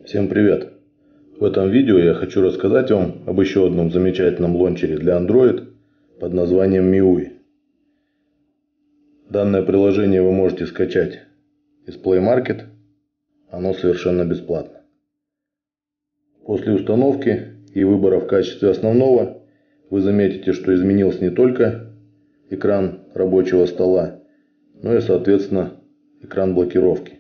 Всем привет! В этом видео я хочу рассказать вам об еще одном замечательном лончере для Android под названием MIUI. Данное приложение вы можете скачать из Play Market, оно совершенно бесплатно. После установки и выбора в качестве основного вы заметите, что изменился не только экран рабочего стола, но и соответственно экран блокировки.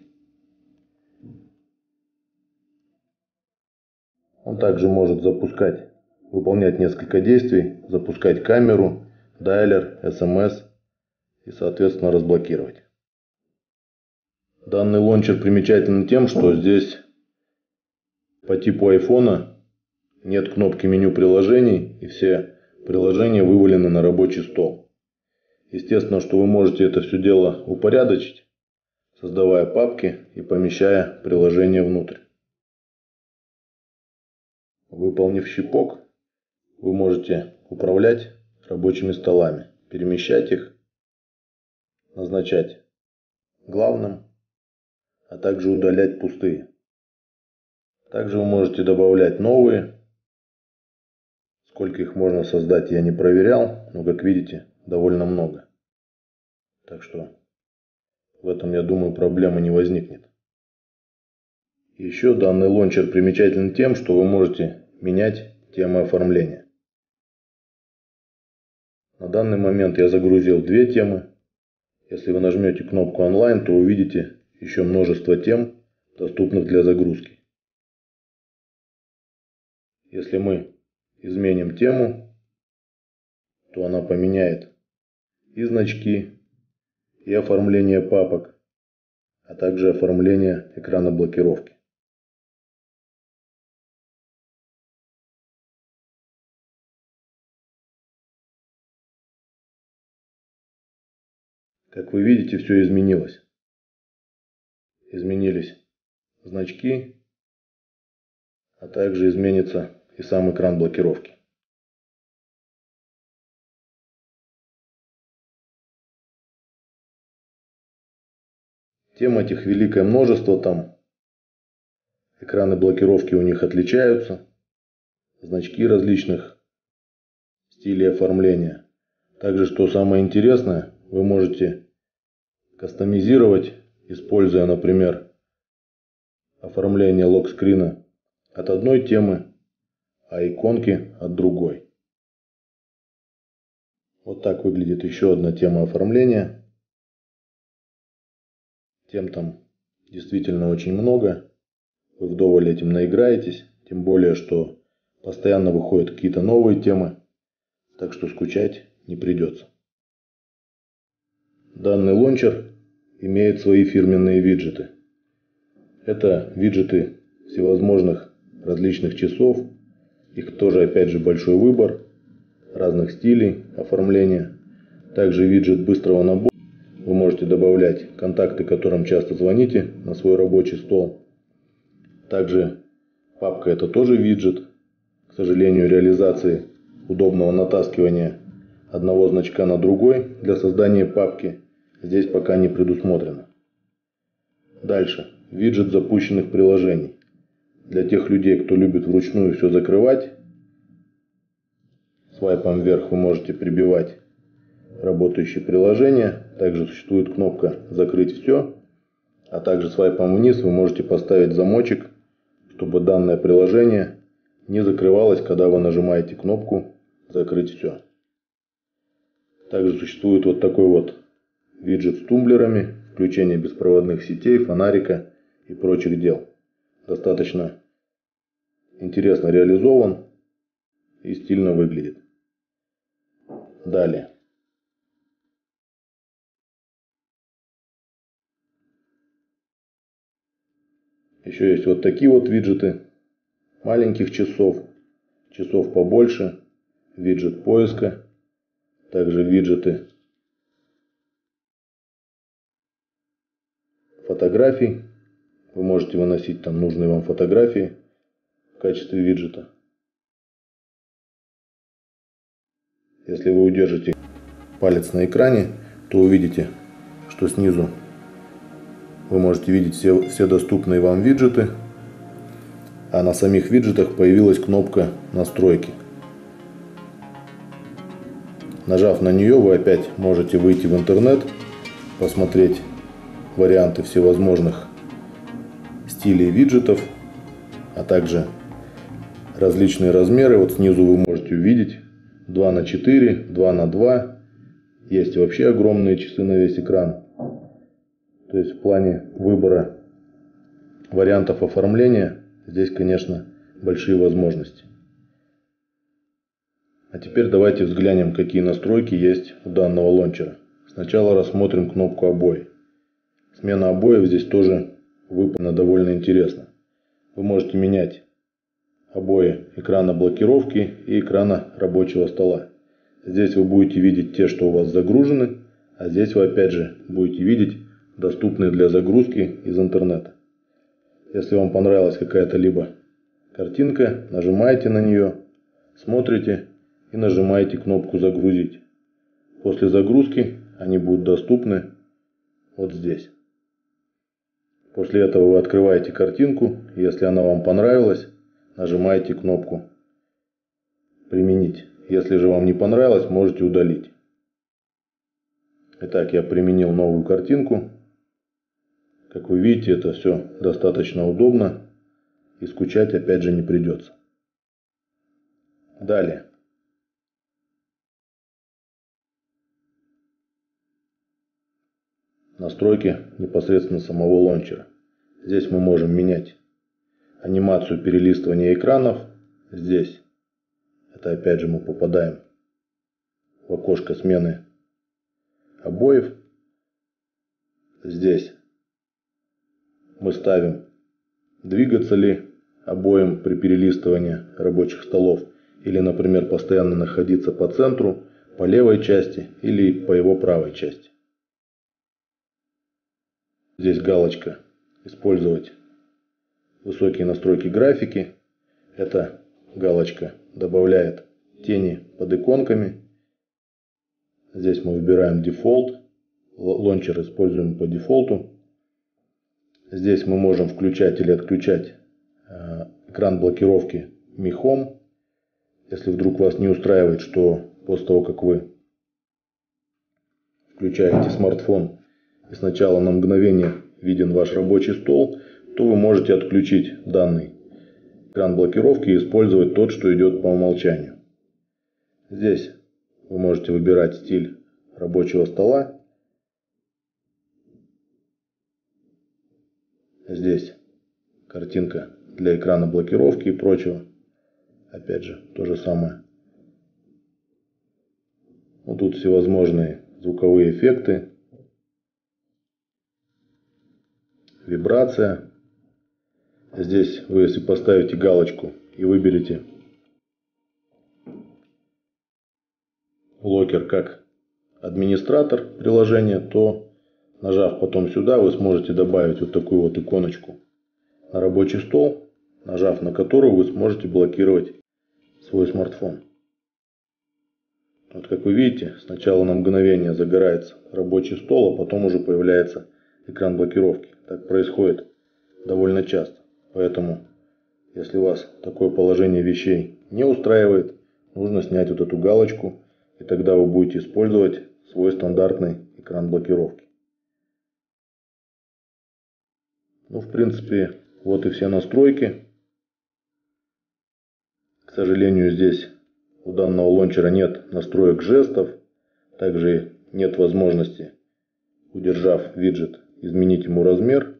Он также может выполнять несколько действий, запускать камеру, дайлер, SMS и соответственно разблокировать. Данный лончер примечателен тем, что здесь по типу айфона нет кнопки меню приложений и все приложения вывалены на рабочий стол. Естественно, что вы можете это все дело упорядочить, создавая папки и помещая приложения внутрь. Выполнив щипок, вы можете управлять рабочими столами, перемещать их, назначать главным, а также удалять пустые. Также вы можете добавлять новые. Сколько их можно создать, я не проверял, но, как видите, довольно много. Так что в этом, я думаю, проблемы не возникнет. Еще данный лончер примечателен тем, что вы можете менять темы оформления. На данный момент я загрузил две темы. Если вы нажмете кнопку онлайн, то увидите еще множество тем, доступных для загрузки. Если мы изменим тему, то она поменяет и значки, и оформление папок, а также оформление экрана блокировки. Как вы видите, все изменилось. Изменились значки, а также изменится и сам экран блокировки. Тем этих великое множество там. Экраны блокировки у них отличаются. Значки различных стилей оформления. Также, что самое интересное, вы можете кастомизировать, используя, например, оформление локскрина от одной темы, а иконки от другой. Вот так выглядит еще одна тема оформления. Тем там действительно очень много. Вы вдоволь этим наиграетесь. Тем более, что постоянно выходят какие-то новые темы. Так что скучать не придется. Данный лончер имеет свои фирменные виджеты. Это виджеты всевозможных различных часов. Их тоже опять же большой выбор разных стилей оформления. Также виджет быстрого набора. Вы можете добавлять контакты, которым часто звоните, на свой рабочий стол. Также папка — это тоже виджет. К сожалению, реализации удобного натаскивания одного значка на другой для создания папки здесь пока не предусмотрено. Дальше. Виджет запущенных приложений. Для тех людей, кто любит вручную все закрывать, свайпом вверх вы можете прибивать работающие приложения. Также существует кнопка «Закрыть все», а также свайпом вниз вы можете поставить замочек, чтобы данное приложение не закрывалось, когда вы нажимаете кнопку «Закрыть все». Также существует вот такой вот виджет с тумблерами, включение беспроводных сетей, фонарика и прочих дел. Достаточно интересно реализован и стильно выглядит. Далее. Еще есть вот такие вот виджеты маленьких часов, часов побольше, виджет поиска, также виджеты фотографий. Вы можете выносить там нужные вам фотографии в качестве виджета. Если вы удержите палец на экране, то увидите, что снизу вы можете видеть все доступные вам виджеты. а на самих виджетах появилась кнопка настройки. Нажав на нее, вы опять можете выйти в интернет, посмотреть варианты всевозможных стилей виджетов, а также различные размеры. Вот снизу вы можете увидеть 2×4, 2×2. Есть вообще огромные часы на весь экран. То есть в плане выбора вариантов оформления здесь, конечно, большие возможности. А теперь давайте взглянем, какие настройки есть у данного лончера. Сначала рассмотрим кнопку обои. Смена обоев здесь тоже выполнена довольно интересно. Вы можете менять обои экрана блокировки и экрана рабочего стола. Здесь вы будете видеть те, что у вас загружены, а здесь вы опять же будете видеть доступные для загрузки из интернета. Если вам понравилась какая-то либо картинка, нажимаете на нее, смотрите и нажимаете кнопку «Загрузить». После загрузки они будут доступны вот здесь. После этого вы открываете картинку, и если она вам понравилась, нажимаете кнопку «Применить». Если же вам не понравилось, можете удалить. Итак, я применил новую картинку. Как вы видите, это все достаточно удобно, и скучать опять же не придется. Далее. Настройки непосредственно самого лончера. Здесь мы можем менять анимацию перелистывания экранов. Здесь это опять же мы попадаем в окошко смены обоев. Здесь мы ставим, двигаться ли обоим при перелистывании рабочих столов, или, например, постоянно находиться по центру, по левой части или по его правой части. Здесь галочка «Использовать высокие настройки графики». Эта галочка добавляет тени под иконками. Здесь мы выбираем дефолт. Лончер используем по дефолту. Здесь мы можем включать или отключать экран блокировки Mi Home. Если вдруг вас не устраивает, что после того, как вы включаете смартфон и сначала на мгновение виден ваш рабочий стол, то вы можете отключить данный экран блокировки и использовать тот, что идет по умолчанию. Здесь вы можете выбирать стиль рабочего стола. Здесь картинка для экрана блокировки и прочего. Опять же, то же самое. Вот тут всевозможные звуковые эффекты. Вибрация. Здесь вы, если поставите галочку и выберете локер как администратор приложения, то, нажав потом сюда, вы сможете добавить вот такую вот иконочку на рабочий стол, нажав на которую вы сможете блокировать свой смартфон. Вот как вы видите, сначала на мгновение загорается рабочий стол, а потом уже появляется экран блокировки. Так происходит довольно часто. Поэтому, если вас такое положение вещей не устраивает, нужно снять вот эту галочку, и тогда вы будете использовать свой стандартный экран блокировки. Ну, в принципе, вот и все настройки. К сожалению, здесь у данного лончера нет настроек жестов. Также нет возможности, удержав виджет, изменить ему размер.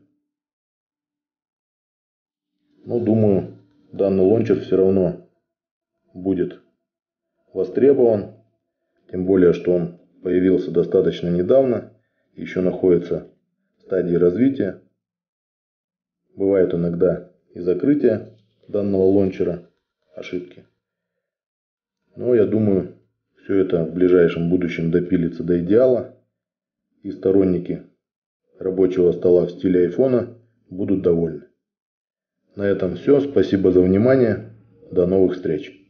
Но думаю, данный лончер все равно будет востребован. Тем более, что он появился достаточно недавно. Еще находится в стадии развития. Бывает иногда и закрытие данного лончера, ошибки. Но я думаю, все это в ближайшем будущем допилится до идеала. И сторонники рабочего стола в стиле айфона будут довольны. На этом все. Спасибо за внимание. До новых встреч.